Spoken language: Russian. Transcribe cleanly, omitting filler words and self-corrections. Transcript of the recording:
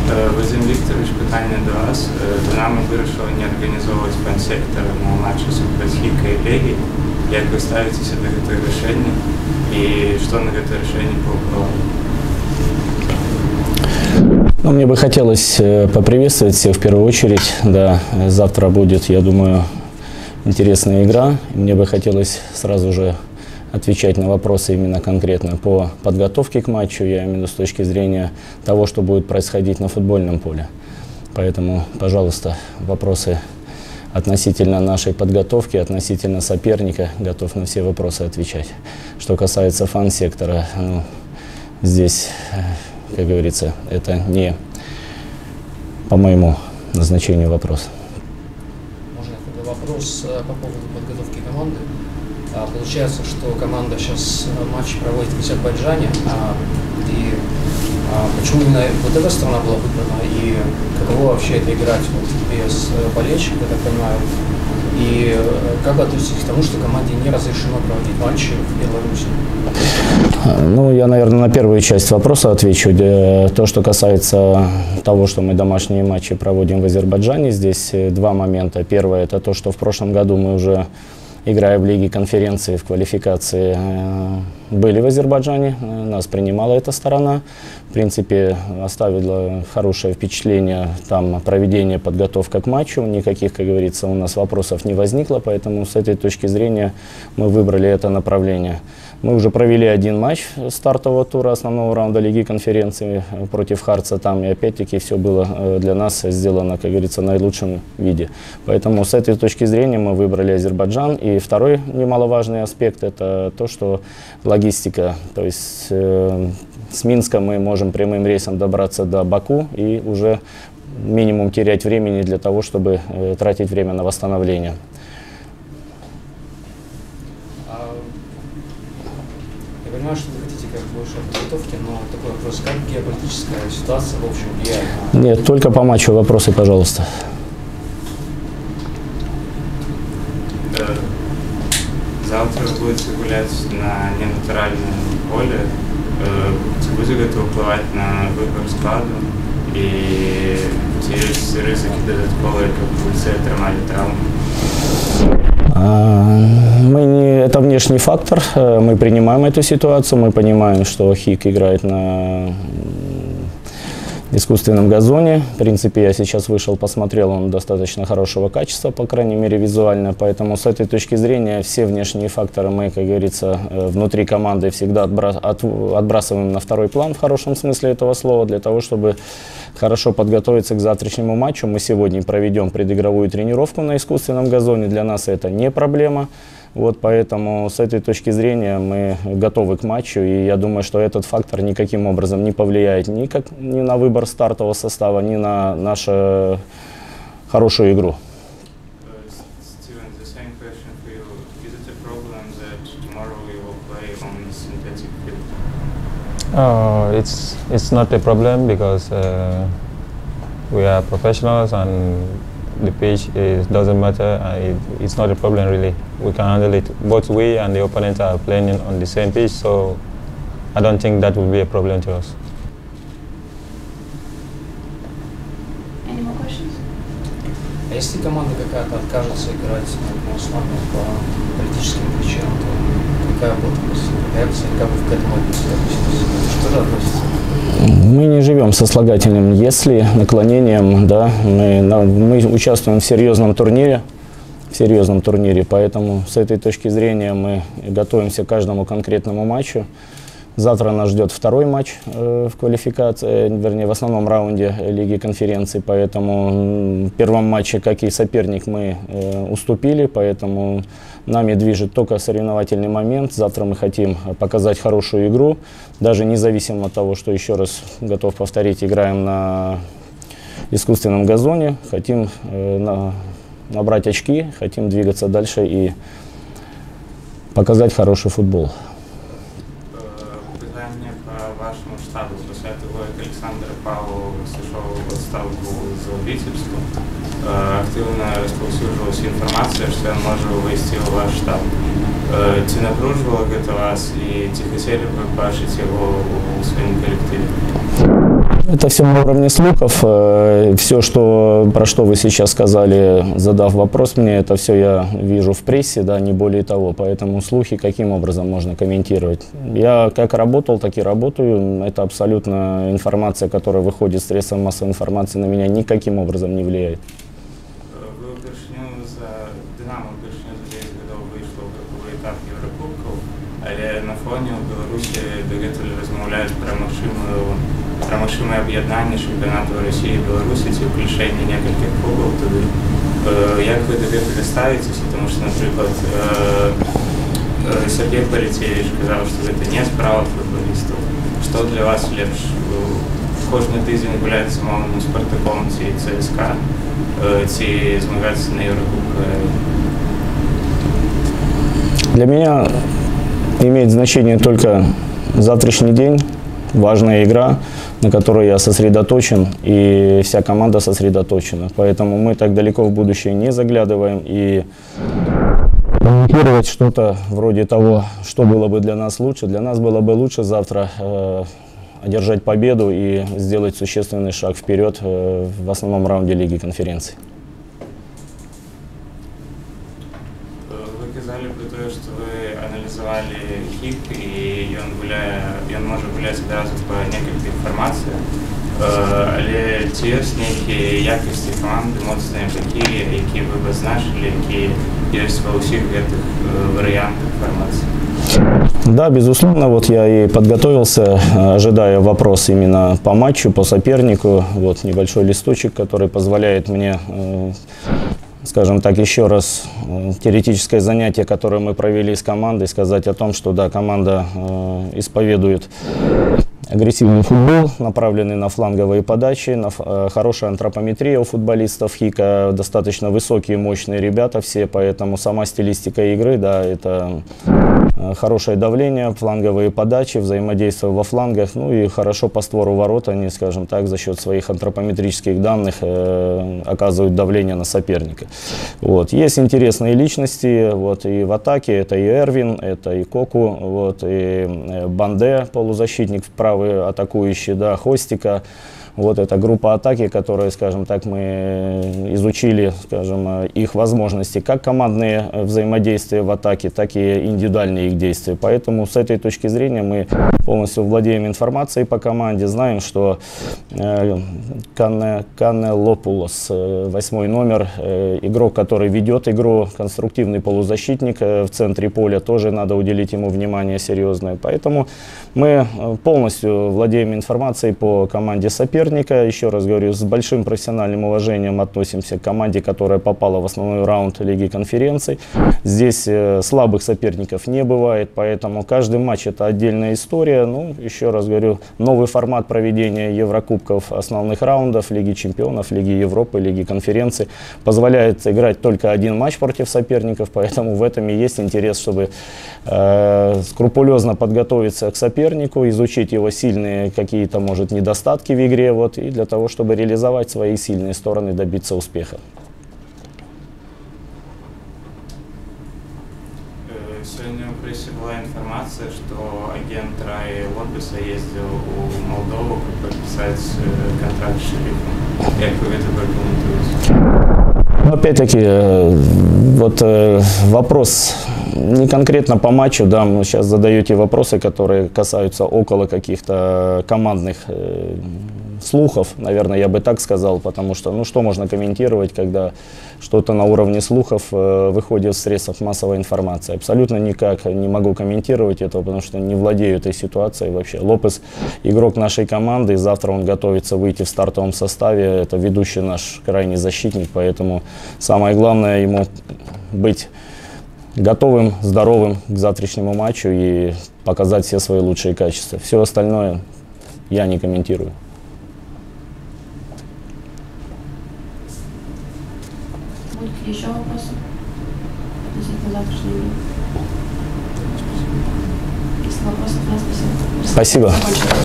Вадим Вікторович, питання до вас. Динамо вирішило не організовувати фан-сектор на матчі супроти Хіка і Легії. Як ви ставитеся до цього рішення і що на це рішення повпливало? Ну, мне бы хотелось поприветствовать всех в первую очередь. Да, завтра будет, я думаю, интересная игра. Мне бы хотелось сразу же отвечать на вопросы именно конкретно по подготовке к матчу, я имею в виду с точки зрения того, что будет происходить на футбольном поле. Поэтому, пожалуйста, вопросы относительно нашей подготовки, относительно соперника, готов на все вопросы отвечать. Что касается фан-сектора, ну, здесь, как говорится, это не по моему назначению вопрос. Можно тогда вопрос по поводу подготовки команды? Получается, что команда сейчас матч проводит в Азербайджане, и почему именно вот эта страна была выбрана, и каково вообще это играть вот без болельщиков, я так понимаю, и как вы относитесь к тому, что команде не разрешено проводить матчи в Беларуси? Ну, я, наверное, на первую часть вопроса отвечу. То, что касается того, что мы домашние матчи проводим в Азербайджане, здесь два момента. Первое – это то, что в прошлом году мы уже, играя в Лиге конференции, в квалификации, были в Азербайджане, нас принимала эта сторона. В принципе, оставило хорошее впечатление там проведение, подготовка к матчу. Никаких, как говорится, у нас вопросов не возникло, поэтому с этой точки зрения мы выбрали это направление. Мы уже провели один матч стартового тура основного раунда Лиги конференции против Харца там, и опять-таки все было для нас сделано, как говорится, в наилучшем виде. Поэтому с этой точки зрения мы выбрали Азербайджан. И второй немаловажный аспект – это то, что логистика, то есть с Минска мы можем прямым рейсом добраться до Баку и уже минимум терять времени для того, чтобы тратить время на восстановление. Я понимаю, что вы хотите как больше подготовки, но такой вопрос, как геополитическая ситуация в общем влияет на... Нет, только по матчу вопросы, пожалуйста. Завтра вы будете гулять на ненатуральном поле. Будет это впливать на выбор склада? И есть ризики додатковые, как вы все отримали травму? Это внешний фактор. Мы принимаем эту ситуацию. Мы понимаем, что Хик играет на искусственном газоне. В принципе, я сейчас вышел, посмотрел, он достаточно хорошего качества, по крайней мере, визуально. Поэтому с этой точки зрения все внешние факторы мы, как говорится, внутри команды всегда отбрасываем на второй план, в хорошем смысле этого слова, для того, чтобы хорошо подготовиться к завтрашнему матчу. Мы сегодня проведем предигровую тренировку на искусственном газоне. Для нас это не проблема. Вот поэтому с этой точки зрения мы готовы к матчу, и я думаю, что этот фактор никаким образом не повлияет ни на выбор стартового состава, ни на нашу хорошую игру. Steven, the same question for you. Is it a problem that tomorrow you will play on a synthetic field? It's not a problem because we are professionals and the pitch doesn't matter. It's not a problem really. We can handle it. Both we and the opponent are playing on the same pitch, so I don't think that will be a problem to us. Any more questions? А если команда какая-то откажется играть на основе по политическим причинам, то какая будет реакция, как вы к этому относитесь? Что же относится? Мы не живем сослагательным «если», наклонением, да, мы участвуем в серьезном турнире, поэтому с этой точки зрения мы готовимся к каждому конкретному матчу. Завтра нас ждет второй матч в квалификации, вернее, в основном раунде Лиги конференции, поэтому в первом матче, как и соперник, мы уступили, поэтому нами движет только соревновательный момент. Завтра мы хотим показать хорошую игру, даже независимо от того, что, еще раз готов повторить, играем на искусственном газоне, хотим набрать очки, хотим двигаться дальше и показать хороший футбол. Питання по вашому штабу. Після того, як Олександр Павлов пішов в відставку з Вітебську, активно розповсюджувалася інформація, що він може вийти у ваш штаб. Чи напружувало це вас і чи хотіли б бачити його у своєму колективі? Это все на уровне слухов. Все, про что вы сейчас сказали, задав вопрос мне, это все я вижу в прессе, да, не более того. Поэтому слухи каким образом можно комментировать? Я как работал, так и работаю. Это абсолютно информация, которая выходит с средств массовой информации, на меня никаким образом не влияет. Ви вперше за Динамо вперше за 10 років вийшло в груповий етап Єврокубків, але на фоні у Білорусі деятелі розмовляють про машинне об'єднання чемпіонату Росії і Білорусі, ці включення декількох клубів туди. Як ви до цього ставитеся? Тому що, наприклад, Сергій Полетєвич казав, що це не справа футболістів. Що для вас ліпше? Кожен тиждень гуляти з мовним Спартаком ці ЦСКА, ці змагатися на Еврокубках? Для меня имеет значение только завтрашний день, важная игра, на которой я сосредоточен, и вся команда сосредоточена. Поэтому мы так далеко в будущее не заглядываем, и комментировать что-то вроде того, что было бы для нас лучше. Для нас было бы лучше завтра одержать победу и сделать существенный шаг вперед в основном раунде Лиги конференций. Вы сказали про то, что вы анализовали ХИК, и он может гулять сразу по нескольких формациях. Але ці які якості команди моцні такі, які ви б значили, які є во всіх этих варіантах формаций? Да, безусловно, вот я и подготовился, ожидая вопрос именно по матчу, по сопернику. Вот небольшой листочек, который позволяет мне, скажем так, еще раз теоретическое занятие, которое мы провели с командой, сказать о том, что да, команда исповедует агрессивный футбол, направленный на фланговые подачи, хорошая антропометрия у футболистов ХИКа, достаточно высокие, мощные ребята все, поэтому сама стилистика игры, да, это хорошее давление, фланговые подачи, взаимодействие во флангах, ну и хорошо по створу ворот они, скажем так, за счет своих антропометрических данных оказывают давление на соперника. Вот. Есть интересные личности, вот, и в атаке, это и Эрвин, это и Коку, вот, и Банде, полузащитник правый атакующий, да, Хостика. Вот эта группа атаки, которая, скажем так, мы изучили, скажем, их возможности, как командные взаимодействия в атаке, так и индивидуальные их действия. Поэтому с этой точки зрения мы полностью владеем информацией по команде, знаем, что Канелопулос, 8 номер, игрок, который ведет игру, конструктивный полузащитник в центре поля, тоже надо уделить ему внимание серьезное. Поэтому мы полностью владеем информацией по команде соперника. Еще раз говорю, с большим профессиональным уважением относимся к команде, которая попала в основной раунд Лиги конференций. Здесь слабых соперников не бывает, поэтому каждый матч это отдельная история. Ну, еще раз говорю, новый формат проведения Еврокубков, основных раундов, Лиги чемпионов, Лиги Европы, Лиги конференций позволяет играть только один матч против соперников, поэтому в этом и есть интерес, чтобы скрупулезно подготовиться к сопернику, изучить его сильные какие-то, может, недостатки в игре, вот, и для того, чтобы реализовать свои сильные стороны, добиться успеха. Сегодня в прессе была информация, что агент Раи Лопеса ездил в Молдову, чтобы подписать контракт с Шерифом. Как вы это прокомментируете? Опять-таки, вот вопрос не конкретно по матчу, да, вы сейчас задаете вопросы, которые касаются около каких-то командных слухов, наверное, я бы так сказал, потому что, ну, что можно комментировать, когда что-то на уровне слухов выходит в средствах массовой информации. Абсолютно никак не могу комментировать это, потому что не владею этой ситуацией вообще. Лопес игрок нашей команды, завтра он готовится выйти в стартовом составе, это ведущий наш крайний защитник, поэтому самое главное ему быть готовым, здоровым к завтрашнему матчу и показать все свои лучшие качества. Все остальное я не комментирую. Будут ли еще вопросы относительно завтрашней игры? Если вопросов нет, спасибо. Спасибо.